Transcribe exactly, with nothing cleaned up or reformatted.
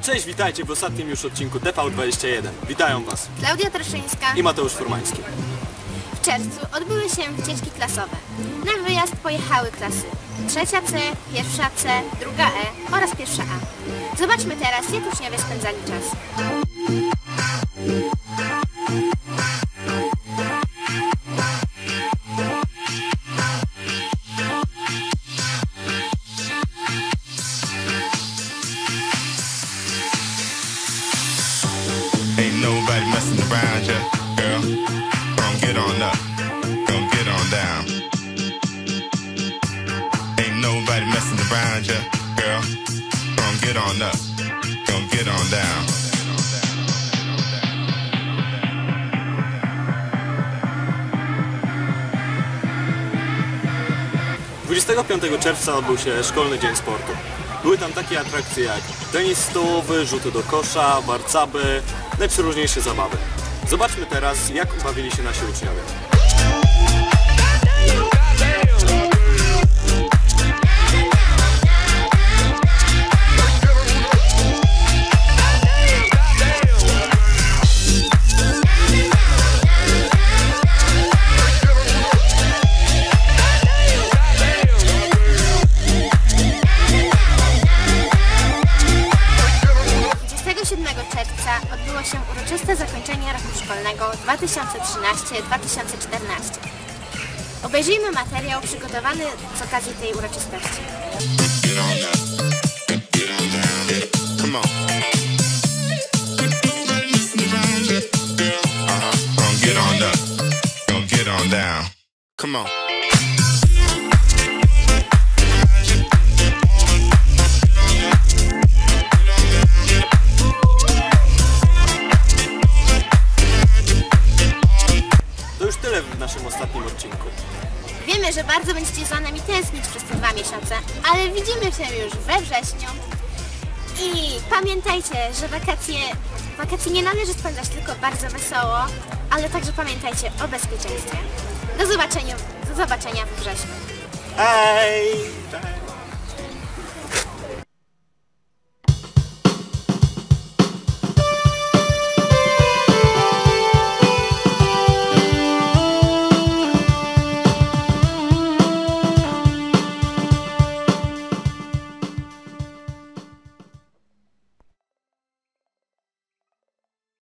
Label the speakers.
Speaker 1: Cześć, witajcie w ostatnim już odcinku T V dwadzieścia jeden. Witają Was
Speaker 2: Klaudia Troszyńska
Speaker 1: i Mateusz Furmański.
Speaker 2: W czerwcu odbyły się wycieczki klasowe. Na wyjazd pojechały klasy trzecia C, pierwsza C, druga E oraz pierwsza A. Zobaczmy teraz, jak uczniowie spędzali czas.
Speaker 3: Ain't nobody messing around ya, girl. Come get on up, come get on down. Ain't nobody messing around ya, girl. Come get on up, come get on down.
Speaker 1: dwudziestego piątego czerwca odbył się Szkolny Dzień Sportu. Były tam takie atrakcje jak tenis stołowy, rzuty do kosza, warcaby, najprzeróżniejsze zabawy. Zobaczmy teraz, jak bawili się nasi uczniowie.
Speaker 2: dwudziestego siódmego czerwca odbyło się uroczyste zakończenie roku szkolnego dwa tysiące trzynaście dwa tysiące czternaście. Obejrzyjmy materiał przygotowany z okazji tej uroczystości.
Speaker 3: Get on up, get on down. Come on. Uh-huh. Come get on up, come get on down. Come on.
Speaker 1: To już tyle w naszym ostatnim odcinku.
Speaker 2: Wiemy, że bardzo będziecie za nami tęsknić przez te dwa miesiące, ale widzimy się już we wrześniu. I pamiętajcie, że wakacje, wakacje nie należy spędzać tylko bardzo wesoło, ale także pamiętajcie o bezpieczeństwie. Do zobaczenia, do zobaczenia we wrześniu.
Speaker 1: Hej! Cześć!